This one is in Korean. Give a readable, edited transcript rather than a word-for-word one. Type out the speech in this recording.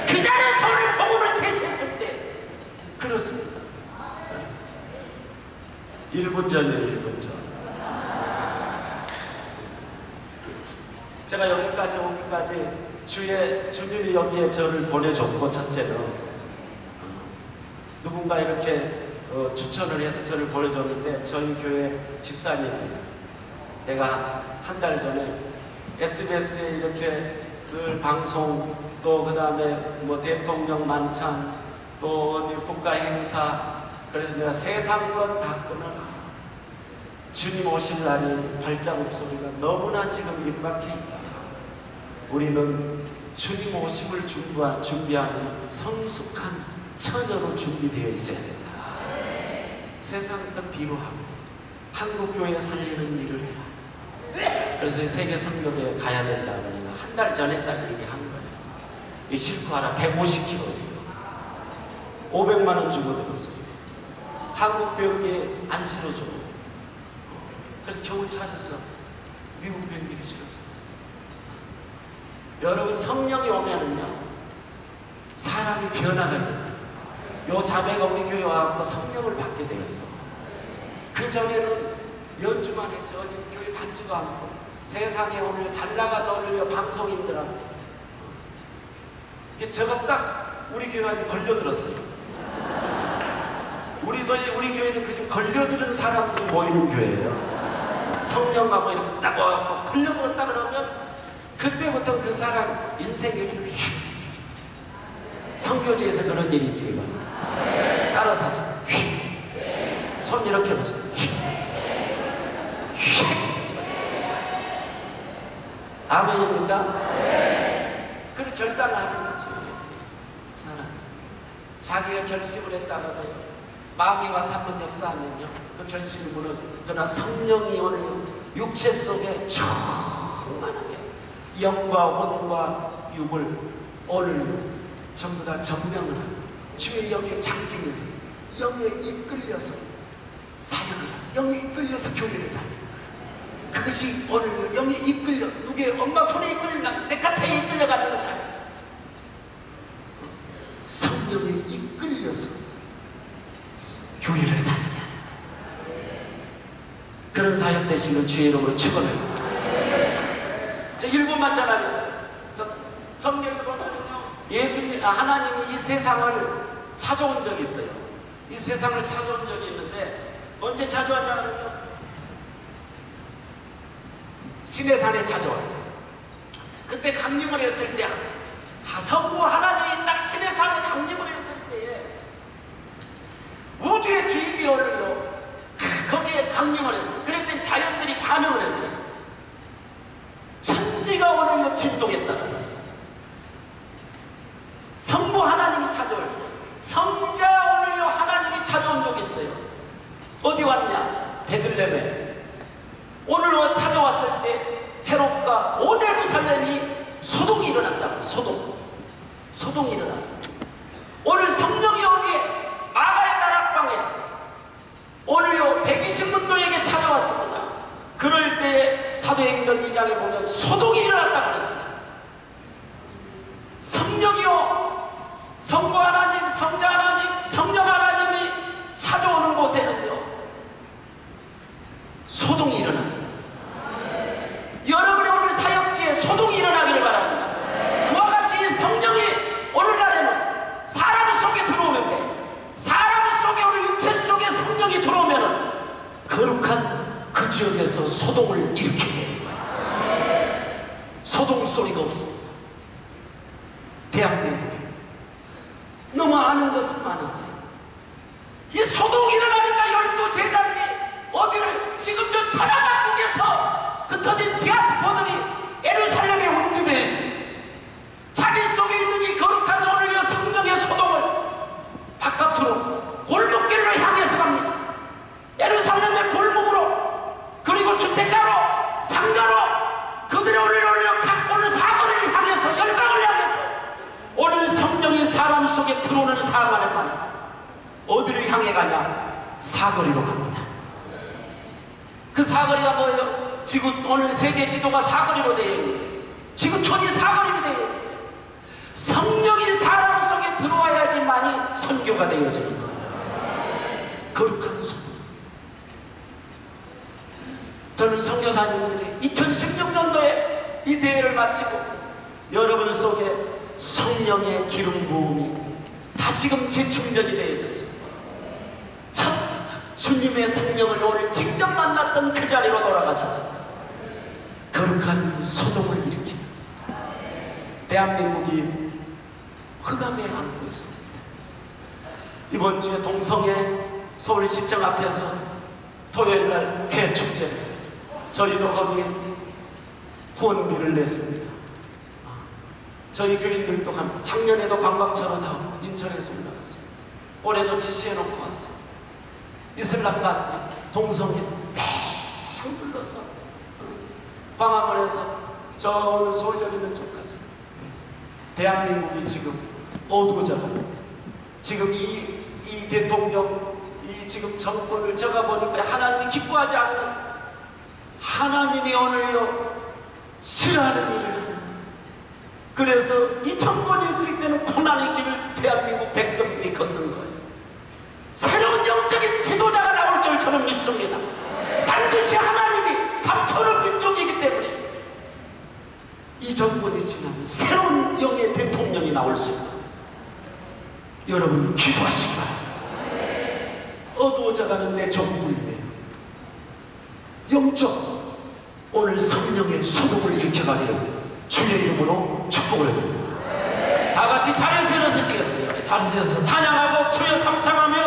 그 자리에서 오늘 복음을 제시했을 때 그렇습니다. 1분 전이에요. 1분 전. 제가 여기까지 오기까지 주님이 여기에 저를 보내줬고, 첫째는 누군가 이렇게 추천을 해서 저를 보내줬는데, 저희 교회 집사님이 내가 한 달 전에 SBS에 이렇게 늘 방송, 또 그 다음에 뭐 대통령 만찬, 또 어디 국가 행사, 그래서 내가 세상 것 다 끊어라. 주님 오실 날이 발자국 소리가 너무나 지금 임박해 있다. 우리는 주님 오심을 준비하는 성숙한 처녀로 준비되어 있어야 된다. 세상 것 뒤로 하고 한국교회 살리는 일을 해라. 그래서 세계 선교대에 가야 된다고 한 달 전에 딱 얘기한 거예요. 이 싣고 하라. 150kg예요. 500만 원 주고 들었어요. 한국 비행기에 안 실어줘. 그래서 겨우 찾았어. 미국 비행기를 실었어. 여러분, 성령이 오면은요, 사람이 변화가 있는 요 자매가 우리 교회 와서 성령을 받게 되었어. 그 전에는 연주만 했죠. 교회 받지도 않고 세상에 오늘 잘 나가다 오늘 방송인들하고 제가 딱 우리 교회한테 걸려들었어요. 우리 교회는 그중 걸려드는 사람들이 모이는 교회예요. 성령하고 이렇게 딱 와서 걸려들었다 그러면 그때부터 그 사람 인생이 선교지에서 그런 일이 있기를 바랍니다. 따라서서 손 이렇게 해보세요. 아멘입니까? 그런 결단을 하는 거죠. 자기가 결심을 했다가 마음이 와서 한번 역사하면요, 그 결심을 무너져. 그러나 성령이 오늘 육체 속에 충만하게 영과 혼과 육을 오늘 전부 다 점령을 하고 주의 영에 잠기는, 영에 이끌려서 사역을 하고 영에 이끌려서 교회를 다니는, 그것이 오늘 영에 이끌려, 누구의 엄마 손에 이끌리나 내카차에 이끌려가는 것이 아니라 성령에 이끌려서 교회를 다니냐, 그런 사역 되시는 주의 이름으로 축원합니다. 저 1분만 전하겠어요. 저 성경을 보면요, 하나님이 이 세상을 찾아온 적이 있어요. 이 세상을 찾아온 적이 있는데 언제 찾아왔냐면요, 시내산에 찾아왔어요. 그때 강림을 했을 때 성부 하나님이 딱 시내산에 강림을 했을 때에 우주의 주인이 오늘요 거기에 강림을 했어요. 그랬더니 자연들이 반응을 했어요. 천지가 오늘요 진동했다는 거였어요. 성부 하나님이 찾아올 때, 성자 오늘요 하나님이 찾아온 적이 있어요. 어디 왔냐? 베들레헴에. 오늘 찾아왔을 때 헤롯과 온 예루살렘이 소동이 일어났다고. 소동이 일어났어요. 오늘 성령이 어디에? 마가의 다락방에 오늘요 120문도에게 찾아왔습니다. 그럴 때 사도행전 2장에 보면 소동이 일어났다고 그랬어요. 성령이요, 성부 하나님, 성자 하나님, 성령 하나님이 찾아오는 곳에는요 소동이 일어납니다. 여러분의 오늘 사역지에 소동이 일어나기를 바랍니다. 그와 같이 성령이 오늘날에는 사람 속에 들어오는데, 사람 속에 오늘 육체 속에 성령이 들어오면은 거룩한 그 지역에서 소동을 일으키게 되는 거예요. 소동 소리가 없습니다. 대한민국에 너무 아는 것은 많았어요. 이 소동이 일어나니까 12 제자들이 어디를 지금 저 천하각국에서 흩어진 디아스포들이 예루살렘에 운집해 있습니다. 자기 속에 있는 이 거룩한 오늘의 성령의 소동을 바깥으로 골목길로 향해서 갑니다. 예루살렘의 골목으로, 그리고 주택가로, 상가로, 그들의 오늘 각 오늘 사거리를 향해서, 열방을 향해서 오늘 성령이 사람 속에 들어오는 상황에만 어디를 향해 가냐? 사거리로 갑니다. 그 사거리가 뭐예요? 지구, 오늘 세계 지도가 사거리로 되어 있는데, 지구촌이 사거리로 되어 있는데, 성령이 사람 사람이 선교가 되어지는 거예요. 거룩한 소. 저는 선교사님들이 2016년도에 이 대회를 마치고 여러분 속에 성령의 기름 부음이 다시금 재충전이 되어졌어요. 참 주님의 성령을 오늘 직접 만났던 그 자리로 돌아가셔서 거룩한 소동을 일으키는 대한민국이 흑암에 안고 있습니다. 이번 주에 동성애 서울시청 앞에서 토요일날 개축제, 저희도 거기에 후원비를 냈습니다. 저희 교인들도 작년에도 관광차로 나오고 인천에서 올라갔어요. 올해도 지시해놓고 왔어요. 이슬람반 동성애 맹 불러서 광화문에서 저 서울역 있는 쪽까지 대한민국이 지금 어두워져가고 지금 이 대통령 이 지금 정권을 제가 보니까 하나님이 기뻐하지 않는, 하나님이 오늘요 싫어하는 일을 합니다. 그래서 이 정권이 있을 때는 고난의 길을 대한민국 백성들이 걷는 거예요. 새로운 영적인 지도자가 나올 줄 저는 믿습니다. 반드시 하나님이 감춰놓은 민족이기 때문에 이 정권이 지나면 새로운 영의 대통령이 나올 수 있다. 여러분 기도하시기 바랍니다. 어두워져가는 내 정부인데요, 영적 오늘 성령의 소동을 일으켜가기를 주의 이름으로 축복을 해드립니다. 다 같이 자리에서 일어서시겠어요? 자리에서 찬양하고 주여 삼창하며